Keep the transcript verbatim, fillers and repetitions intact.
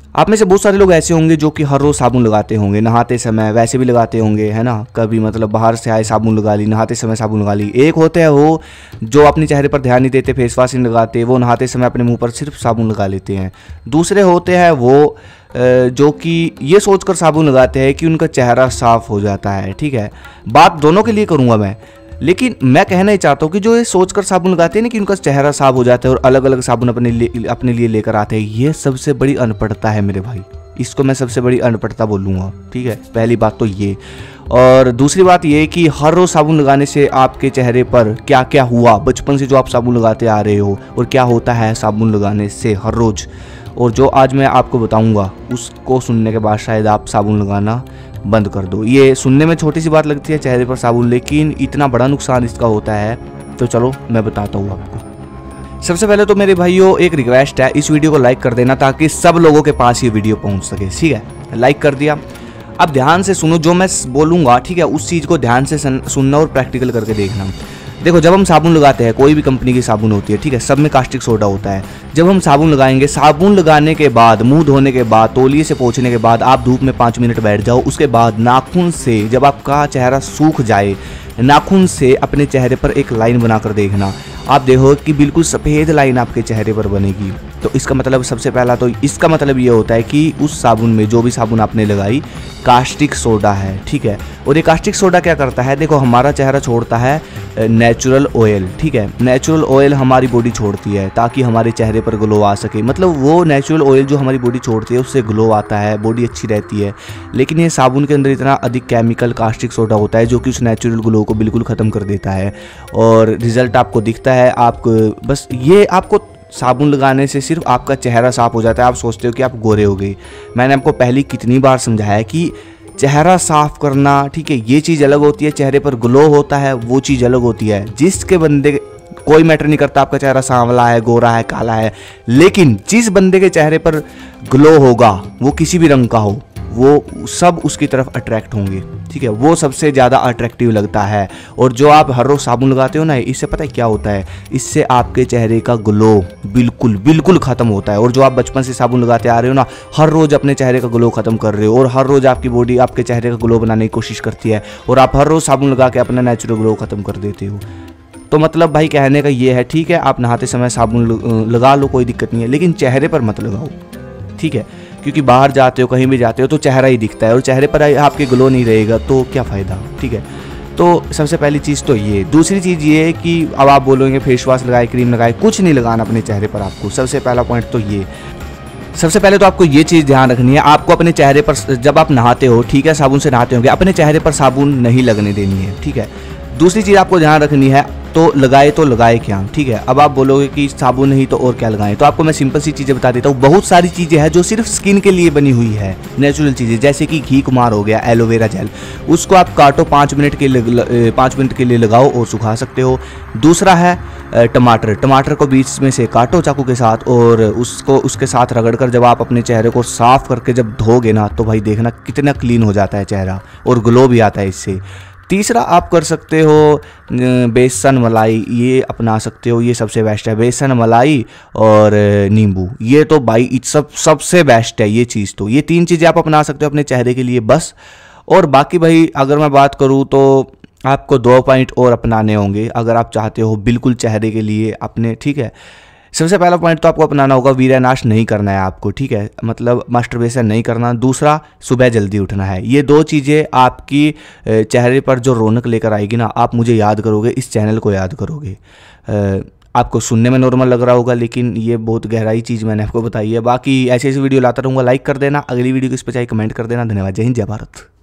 आप में से बहुत सारे लोग ऐसे होंगे जो कि हर रोज़ साबुन लगाते होंगे, नहाते समय वैसे भी लगाते होंगे, है ना। कभी मतलब बाहर से आए साबुन लगा ली, नहाते समय साबुन लगा ली। एक होते हैं वो जो अपने चेहरे पर ध्यान नहीं देते, फेस वॉश नहीं लगाते, वो नहाते समय अपने मुंह पर सिर्फ साबुन लगा लेते हैं। दूसरे होते हैं वो जो कि ये सोचकर साबुन लगाते हैं कि उनका चेहरा साफ़ हो जाता है, ठीक है। बात दोनों के लिए करूँगा मैं, लेकिन मैं कहना ही चाहता हूँ कि जो ये सोचकर साबुन लगाते हैं ना कि उनका चेहरा साफ हो जाता है और अलग अलग साबुन अपने लिए अपने लिए लेकर आते हैं, ये सबसे बड़ी अनपढ़ता है मेरे भाई। इसको मैं सबसे बड़ी अनपढ़ता बोलूँगा, ठीक है। पहली बात तो ये, और दूसरी बात ये कि हर रोज़ साबुन लगाने से आपके चेहरे पर क्या क्या हुआ, बचपन से जो आप साबुन लगाते आ रहे हो और क्या होता है साबुन लगाने से हर रोज़, और जो आज मैं आपको बताऊँगा उसको सुनने के बाद शायद आप साबुन लगाना बंद कर दो। ये सुनने में छोटी सी बात लगती है चेहरे पर साबुन, लेकिन इतना बड़ा नुकसान इसका होता है। तो चलो मैं बताता हूँ आपको। सबसे पहले तो मेरे भाइयों एक रिक्वेस्ट है, इस वीडियो को लाइक कर देना ताकि सब लोगों के पास ये वीडियो पहुँच सके, ठीक है। लाइक कर दिया। अब ध्यान से सुनो जो मैं बोलूँगा, ठीक है, उस चीज़ को ध्यान से सुनना और प्रैक्टिकल करके देखना। देखो, जब हम साबुन लगाते हैं, कोई भी कंपनी की साबुन होती है, ठीक है, सब में कास्टिक सोडा होता है। जब हम साबुन लगाएंगे, साबुन लगाने के बाद, मुंह धोने के बाद, तौलिए से पोंछने के बाद आप धूप में पाँच मिनट बैठ जाओ। उसके बाद नाखून से जब आपका चेहरा सूख जाए, नाखून से अपने चेहरे पर एक लाइन बनाकर देखना। आप देखो कि बिल्कुल सफ़ेद लाइन आपके चेहरे पर बनेगी। तो इसका मतलब सबसे पहला तो इसका मतलब ये होता है कि उस साबुन में, जो भी साबुन आपने लगाई, कास्टिक सोडा है, ठीक है। और ये कास्टिक सोडा क्या करता है, देखो हमारा चेहरा छोड़ता है नेचुरल ऑयल, ठीक है। नेचुरल ऑयल हमारी बॉडी छोड़ती है ताकि हमारे चेहरे पर ग्लो आ सके। मतलब वो नेचुरल ऑयल जो हमारी बॉडी छोड़ती है उससे ग्लो आता है, बॉडी अच्छी रहती है। लेकिन ये साबुन के अंदर इतना अधिक केमिकल कास्टिक सोडा होता है जो कि उस नेचुरल ग्लो को बिल्कुल ख़त्म कर देता है और रिजल्ट आपको दिखता है। आपको बस ये आपको साबुन लगाने से सिर्फ आपका चेहरा साफ हो जाता है, आप सोचते हो कि आप गोरे हो गए। मैंने आपको पहले कितनी बार समझाया है कि चेहरा साफ करना, ठीक है, ये चीज़ अलग होती है, चेहरे पर ग्लो होता है वो चीज़ अलग होती है। जिसके बंदे, कोई मैटर नहीं करता आपका चेहरा सांवला है, गोरा है, काला है, लेकिन जिस बंदे के चेहरे पर ग्लो होगा, वो किसी भी रंग का हो, वो सब उसकी तरफ अट्रैक्ट होंगे, ठीक है। वो सबसे ज़्यादा अट्रैक्टिव लगता है। और जो आप हर रोज़ साबुन लगाते हो ना, इससे पता है क्या होता है, इससे आपके चेहरे का ग्लो बिल्कुल बिल्कुल ख़त्म होता है। और जो आप बचपन से साबुन लगाते आ रहे हो ना, हर रोज़ अपने चेहरे का ग्लो ख़त्म कर रहे हो और हर रोज़ आपकी बॉडी आपके चेहरे का ग्लो बनाने की कोशिश करती है और आप हर रोज़ साबुन लगा के अपना नेचुरल ग्लो ख़त्म कर देते हो। तो मतलब भाई कहने का ये है, ठीक है, आप नहाते समय साबुन लगा लो, कोई दिक्कत नहीं है, लेकिन चेहरे पर मत लगाओ, ठीक है। क्योंकि बाहर जाते हो, कहीं भी जाते हो तो चेहरा ही दिखता है और चेहरे पर आपके ग्लो नहीं रहेगा तो क्या फ़ायदा, ठीक है। तो सबसे पहली चीज़ तो ये। दूसरी चीज़ ये है कि अब आप बोलोगे फेस वॉश लगाए, क्रीम लगाए, कुछ नहीं लगाना अपने चेहरे पर आपको। सबसे पहला पॉइंट तो ये। सबसे पहले तो आपको ये चीज़ ध्यान रखनी है, आपको अपने चेहरे पर जब आप नहाते हो, ठीक है, साबुन से नहाते होंगे, अपने चेहरे पर साबुन नहीं लगने देनी है, ठीक है। दूसरी चीज़ आपको ध्यान रखनी है, तो लगाए तो लगाए क्या, ठीक है। अब आप बोलोगे कि साबुन नहीं तो और क्या लगाएं, तो आपको मैं सिंपल सी चीज़ें बता देता हूँ। बहुत सारी चीज़ें हैं जो सिर्फ स्किन के लिए बनी हुई है, नेचुरल चीज़ें, जैसे कि घी कुमार हो गया, एलोवेरा जेल, उसको आप काटो, पाँच मिनट के लिए पाँच मिनट के लिए लगाओ और सुखा सकते हो। दूसरा है टमाटर, टमाटर को बीच में से काटो चाकू के साथ और उसको उसके साथ रगड़ कर जब आप अपने चेहरे को साफ करके जब धोगे ना, तो भाई देखना कितना क्लीन हो जाता है चेहरा और ग्लो भी आता है इससे। तीसरा आप कर सकते हो बेसन मलाई, ये अपना सकते हो, ये सबसे बेस्ट है। बेसन मलाई और नींबू, ये तो भाई सब सबसे बेस्ट है ये चीज़। तो ये तीन चीज़ें आप अपना सकते हो अपने चेहरे के लिए बस। और बाकी भाई अगर मैं बात करूँ तो आपको दो पॉइंट और अपनाने होंगे अगर आप चाहते हो बिल्कुल चेहरे के लिए अपने, ठीक है। सबसे पहला पॉइंट तो आपको अपनाना होगा, वीर्यनाश नहीं करना है आपको, ठीक है, मतलब मास्टरबेशन नहीं करना। दूसरा, सुबह जल्दी उठना है। ये दो चीज़ें आपकी चेहरे पर जो रौनक लेकर आएगी ना, आप मुझे याद करोगे, इस चैनल को याद करोगे। आपको सुनने में नॉर्मल लग रहा होगा, लेकिन ये बहुत गहराई चीज़ मैंने आपको बताई है। बाकी ऐसे ऐसे वीडियो लाता रहूँगा, लाइक कर देना। अगली वीडियो किस पे चाहिए कमेंट कर देना। धन्यवाद। जय हिंद, जय भारत।